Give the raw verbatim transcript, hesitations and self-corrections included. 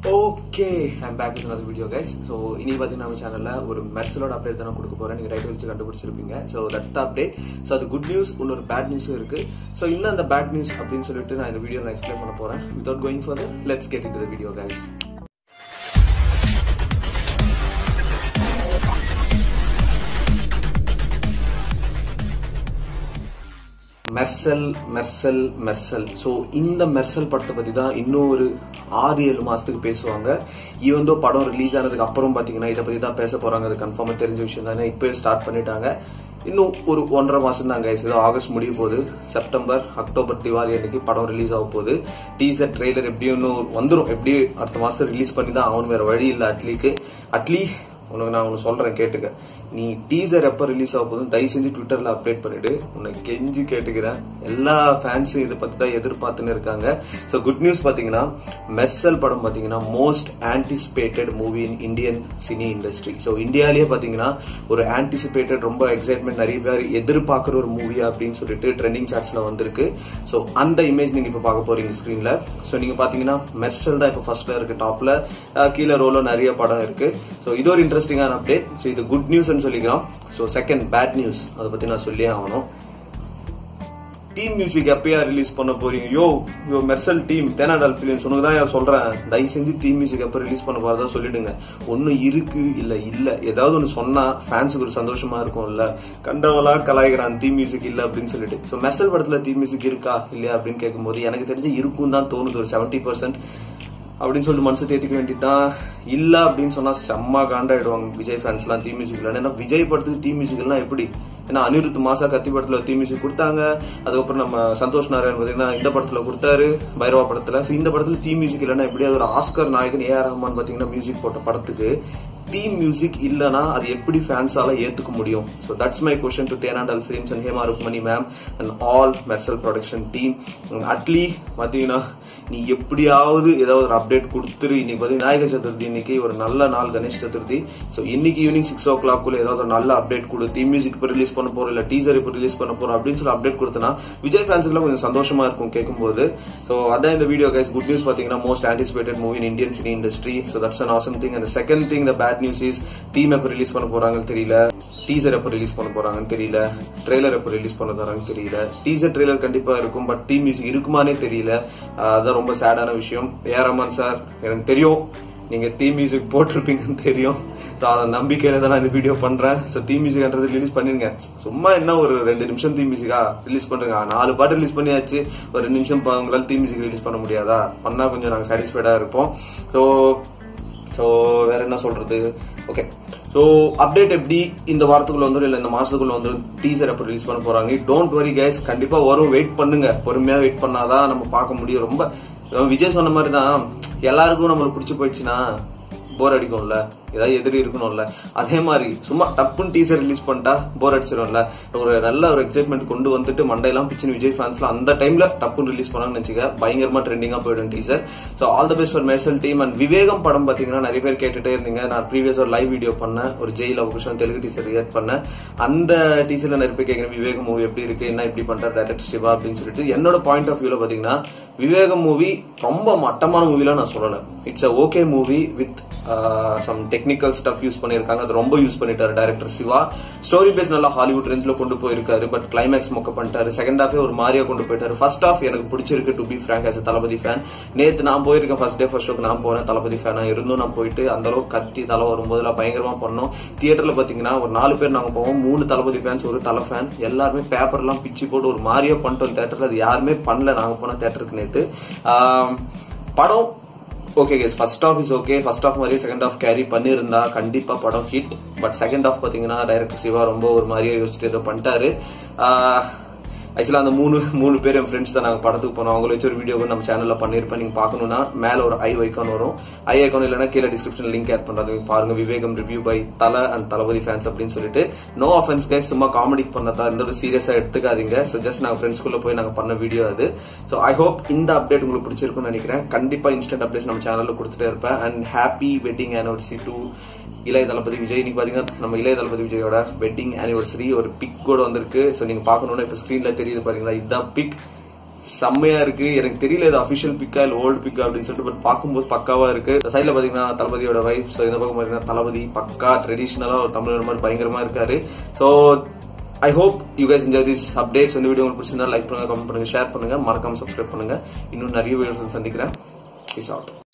Okay, I'm back with another video, guys. So, in this channel, ஒரு மெர்சலோட update தான் கொடுக்க போறேன். நீங்க ரைட் வச்சு கண்டுபிடிச்சிருப்பீங்க. So, that's the update. So, அது good news, இன்னொரு bad news இருக்கு. So, இன்னும் அந்த bad news அப்படினு சொல்லிட்டு நான் இந்த வீடியோல எக்ஸ்பிளைன் பண்ண போறேன். Without going further, let's get into the video, guys. Mersal Mersal Mersal so இந்த மெர்சல் படத்தை பற்றி தான் இன்னும் ஒரு ஆறு ஏழு மாதத்துக்கு பேசுவாங்க. ஈவன் தோ படம் ரிலீஸ் ஆனதுக்கு அப்புறம் பார்த்தீங்கன்னா இதை பற்றி தான் பேச போகிறாங்க. அது கன்ஃபார்மாக தெரிஞ்ச விஷயம் தானே. இப்போ ஸ்டார்ட் பண்ணிட்டாங்க. இன்னும் ஒரு ஒன்றரை மாதம் தான் கைஸ். ஏதோ ஆகஸ்ட் முடிய போகுது. செப்டம்பர் அக்டோபர் திவாலி அன்னைக்கு படம் ரிலீஸ் ஆக போகுது. டீசர் ட்ரெய்லர் எப்படியும் இன்னும் வந்துடும். எப்படி அடுத்த மாதம் ரிலீஸ் பண்ணி தான் அவனு வேறு வழி இல்லை. அட்லீக்கு அட்லீ உனக்கு நான் ஒன்று சொல்கிறேன் கேட்டுக்க. நீ டீசர் எப்போ ரிலீஸ் ஆக போதும் தயவு செஞ்சு ட்விட்டரில் அப்டேட் பண்ணிவிடு. உன்னை கெஞ்சி கேட்டுக்கிறேன். எல்லா ஃபேன்ஸும் இதை பற்றி தான் எதிர்பார்த்துன்னு இருக்காங்க. ஸோ குட் நியூஸ் பார்த்தீங்கன்னா மெர்சல் படம் பார்த்தீங்கன்னா most anticipated movie in Indian cine industry. So இந்தியாவிலேயே பார்த்தீங்கன்னா ஒரு ஆன்டிசிபேட்டட் ரொம்ப எக்ஸைட்மெண்ட் நிறைய பேர் எதிர்பார்க்குற ஒரு மூவியா அப்படின்னு சொல்லிட்டு ட்ரெண்டிங் சார்ட்ஸில் வந்திருக்கு. ஸோ அந்த இமேஜ் நீங்கள் இப்போ பார்க்க போகிறீங்க ஸ்க்ரீனில். ஸோ நீங்கள் பார்த்தீங்கன்னா மெர்சல் தான் இப்போ ஃபர்ஸ்ட்டில் இருக்குது. டாப்பில் கீழே ரோல நிறைய படம் இருக்குது. ஸோ இது ஒரு இன்ட்ரெஸ்டிங்கான அப்டேட். ஸோ இது குட் நியூஸ் சொல்லிக்கலாம். ஸோ செகண்ட் பேட் நியூஸ் அதை பத்தி நான் சொல்லியே ஆகணும். டீம் மியூசிக் எப்பயா ரிலீஸ் பண்ண போறீங்க? Yo yo Mersal team Thenandal films உனக்கு தான் யார் சொல்றேன். தயவு செஞ்சு தீம் மியூசிக் எப்போ ரிலீஸ் பண்ண போறதா சொல்லிடுங்க. ஒன்னு இருக்கு இல்ல இல்ல ஏதாவது ஒன்று சொன்னா ஃபேன்ஸுக்கு ஒரு சந்தோஷமா இருக்கும். இல்ல கண்டவளா கலாய்கிறான் தீம் மியூசிக் இல்ல அப்படின்னு சொல்லிட்டு. ஸோ மெர்சல் படத்துல தீம் மியூசிக் இருக்கா இல்லையா அப்படின்னு கேட்கும்போது எனக்கு தெரிஞ்சு இருக்கும் தான் தோணுது. ஒரு செவன்டி பர்சன்ட் அப்படின்னு சொல்லிட்டு மனசு தேத்திக்க வேண்டியதுதான். இல்ல அப்படின்னு சொன்னா செம்ம காண்டாயிடுவாங்க விஜய் ஃபேன்ஸ் எல்லாம் தீம் மியூசிக்ல. ஏன்னா விஜய் படத்துக்கு தீம் மியூசிக்லாம் எப்படி? ஏன்னா அனிருத் மாசா கத்தி படத்துல தீம் மியூசிக் கொடுத்தாங்க. அதுக்கப்புறம் நம்ம சந்தோஷ் நாராயண் பாத்தீங்கன்னா இந்த படத்துல கொடுத்தாரு பைரவா படத்துல. ஸோ இந்த படத்துல தீம் மியூசிக் இல்லைன்னா எப்படி? அது ஒரு ஆஸ்கர் நாயகன் ஏ ஆர் ரஹ்மான் பாத்தீங்கன்னா மியூசிக் போட்ட படத்துக்கு தீம் மியூசிக் இல்லனா அது எப்படி ஃபேன்ஸால ஏத்துக்க முடியும்? So that's my question to Thenandal films and Hema Rukmini ma'am and all Mersal production team. Atlee பாத்தீங்கன்னா நீ எப்படியாவது ஏதாவது ஒரு அப்டேட் கொடுத்துரு. இன்னைக்கு பார்த்தீங்கன்னா விநாயகர் சதுர்த்தி, இன்னைக்கு ஒரு நல்ல நாள் கணேஷ் சதுர்த்தி. ஸோ இன்னைக்கு ஈவினிங் சிக்ஸ் ஓ கிளாக்குள்ள ஏதாவது ஒரு நல்ல அப்டேட் கொடு. தீம் மியூசிக் இப்போ ரிலீஸ் பண்ண போறோம் இல்ல டீசர் இப்போ ரிலீஸ் பண்ண போறோம் அப்படின்னு சொல்லி அப்டேட் கொடுத்தனா விஜய் ஃபேன்ஸுக்குலாம் கொஞ்சம் சந்தோஷமா இருக்கும் கேட்கும்போது. ஸோ அதான் இந்த வீடியோ கைஸ். குட் நியூஸ் பாத்தீங்கன்னா most anticipated movie in Indian cine industry. So that's an awesome thing. And second thing the bad news is theme எப்போ ரிலீஸ் பண்ண போறாங்கன்னு தெரியல. டீசர் எப்போ ரிலீஸ் பண்ண போறாங்கன்னு தெரியல. ட்ரெய்லர் எப்போ ரிலீஸ் பண்ண போறாங்கன்னு தெரியல. டீசர் ட்ரெய்லர் கண்டிப்பா இருக்கும். பட் தீம் மியூசிக் இருக்குமானே தெரியல. அதான் ரொம்ப சேடான விஷயம். ஏ ஆர் ரஹ்மான் சார் எனக்கு தெரியும் நீங்க தீம் மியூசிக் போட்டிருப்பீங்கன்னு தெரியும். ஸோ அதை நம்பிக்கையில தான் நான் இந்த வீடியோ பண்றேன். ஸோ தீம் மியூசிக்ன்றது ரிலீஸ் பண்ணிருங்க. சும்மா என்ன ஒரு ரெண்டு நிமிஷம் தீம் மியூசிக்கா ரிலீஸ் பண்றீங்க. நாலு பாட்டு ரிலீஸ் பண்ணியாச்சு. ஒரு ரெண்டு நிமிஷம் உங்களால் தீம் மியூசிக் ரிலீஸ் பண்ண முடியாதா? பண்ணா கொஞ்சம் நாங்கள் சாட்டிஸ்ஃபைடா இருப்போம். ஸோ ஸோ வேற என்ன சொல்றது? ஓகே, ஸோ அப்டேட் எப்படி இந்த வாரத்துக்குள்ள வந்துடும் இல்லை இந்த மாசத்துக்குள்ள வந்துடும். டீசர் எப்போ ரிலீஸ் பண்ண போறாங்க? டோன்ட் வரி கைஸ், கண்டிப்பா வரும். வெயிட் பண்ணுங்க. பொறுமையா வெயிட் பண்ணாதான் நம்ம பார்க்க முடியும். ரொம்ப விஜய் சொன்ன மாதிரி தான் எல்லாருக்கும் நம்மளுக்கு பிடிச்சி போயிடுச்சுன்னா போர் அடிக்கும்ல, ஏதாவது எதிரி இருக்கணும்ல. அதே மாதிரி சும்மா டப்புன்னு டீசர் ரிலீஸ் பண்ணிட்டா போர் அடிச்சிடும்ல. ஒரு நல்ல ஒரு எக்ஸைட்மெண்ட் கொண்டு வந்துட்டு மண்டையெல்லாம் பிச்சுன்னு விஜய் ஃபேன்ஸ்லாம் அந்த டைம்ல டப்புன்னு ரிலீஸ் பண்ணாங்கன்னு வச்சுக்க பயங்கரமா ட்ரெண்டிங்கா போயிடும் teaser. So all the best for Mersal team. And Vivegam படம் பாத்தீங்கன்னா நிறைய பேர் கேட்டுட்டே இருந்தீங்க. நான் ப்ரீவியஸ் ஒரு லைவ் வீடியோ பண்ணேன், ஒரு ஜெயில் அவகுஷன் தெலுங்கு டீசர் ரியாக்ட் பண்ணேன். அந்த டீசர்ல நிறைய பேர் கேட்குறேன் விவேகம் மூவி எப்படி இருக்கு, என்ன இப்படி பண்றாரு டைரக்டர் சிவா அப்படின்னு சொல்லிட்டு. என்னோட பாயிண்ட் ஆஃப் வியூல பாத்தீங்கன்னா விவேகம் மூவி ரொம்ப மட்டமான மூவிலாம் நான் சொல்லல. It's a okay movie with some technical stuff use பண்ணிருக்காங்க. அது ரொம்ப யூஸ் பண்ணிட்டாரு டைரக்டர் சிவா. ஸ்டோரி பேஸ் நல்லா ஹாலிவுட் ரேஞ்சில கொண்டு போயிருக்காரு. பட் கிளைமேக்ஸ் மொக்க பண்ணிட்டாரு. செகண்ட் ஹாஃபே ஒரு மாதிரியா கொண்டு போயிட்டாரு. ஃபர்ஸ்ட் ஹாஃப் எனக்கு பிடிச்சிருக்கு to be frank as Thalapathy fan. நேத்து நான் போயிருக்கேன் ஃபர்ஸ்ட் டே ஃபர்ஸ்ட் ஷோக்கு நான் போனேன். தளபதி ஃபேனா இருந்தும் நான் போயிட்டு அந்த அளவுக்கு கத்தி தலை வரும்போது பயங்கரமா பண்ணோம். தியேட்டர்ல பாத்தீங்கன்னா ஒரு நாலு பேர் நாங்க போவோம். மூணு தளபதி ஃபேன்ஸ் ஒரு தலை ஃபேன். எல்லாருமே பேப்பர் எல்லாம் பிச்சு போட்டு ஒரு மாதிரியா பண்ணிட்டோம் தியேட்டர்ல. அது யாருமே பண்ணல நாங்க போன தியேட்டருக்கு நேத்து. படம் okay guys, first half is okay. First half மாதிரி செகண்ட் ஆஃப் கேரி பண்ணியிருந்தா கண்டிப்பா படம் ஹிட். பட் செகண்ட் ஆஃப் பாத்தீங்கன்னா டைரக்டர் சிவா ரொம்ப ஒரு மாதிரியே யோசிச்சுட்டு ஏதோ பண்ணிட்டாரு. ஆக்சுவலா அந்த மூணு மூணு பேர் என் ஃப்ரெண்ட்ஸ் தான் நாங்கள் படத்துக்கு போனோம். அவங்கள வச்சு ஒரு வீடியோ நம்ம சேனல்ல பண்ணிருப்பேன். நீங்க பாக்கணும்னா மேல ஒரு ஐ ஐக்கான் வரும். ஐ ஐக்கான் இல்லைன்னா கீழே டிஸ்கிரிப்ஷன் லிங்க் ஆட் பண்றது பாருங்க. Vivegam review by Thala and Thalapathy fans அப்படின்னு சொல்லிட்டு. நோ ஆஃபென்ஸ் கைஸ், சும்மா காமெடி பண்ணதா இருந்தது, சீரியஸா எடுத்துக்காதீங்க. ஸோ ஜஸ்ட் நாங்கள் ஃப்ரெண்ட்ஸ்குள்ள போய் நாங்கள் பண்ண வீடியோ அது. ஸோ ஐ ஹோப் இந்த அப்டேட் உங்களுக்கு பிடிச்சிருக்கும்னு நினைக்கிறேன். கண்டிப்பா இன்ஸ்டன்ட் அப்டேட்ஸ் நம்ம சேனல்ல கொடுத்துட்டே இருப்பேன். And happy wedding anniversary to Ilaya Thalapathy Vijay. இன்னைக்கு பாத்தீங்கன்னா நம்ம இளைய தளபதி விஜயோட வெட்டிங் ஆனிவர்சரி ஒரு பிக் கூட வந்திருக்கு. ஸோ நீங்க பாக்கணும்னா இப்ப ஸ்கிரீன்ல தெரியுது பாருங்களா, இதுதான் பிக். செம்மையா இருக்கு. எனக்கு தெரியல இது அபிஷியல் பிக்கா இல்ல ஓல்டு பிக்கா அப்படின்னு சொல்லிட்டு, பட் பார்க்கும்போது பக்காவா இருக்கு. சைட்ல பாத்தீங்கன்னா தளபதியோட வைஃப், ஸோ இந்த பக்கம் பாத்தீங்கன்னா தளபதி பக்கா ட்ரெடிஷனலா ஒரு தமிழர் மாதிரி பயங்கரமா இருக்காரு. So I hope you guys enjoy these updates. இந்த வீடியோ உங்களுக்கு பிடிச்சிருந்தா லைக் பண்ணுங்க, கமெண்ட் பண்ணுங்க, ஷேர் பண்ணுங்க, மறக்காம சப்ஸ்கிரைப் பண்ணுங்க. இன்னும் நிறைய வீடியோஸ் சந்திக்கிறேன். Peace out.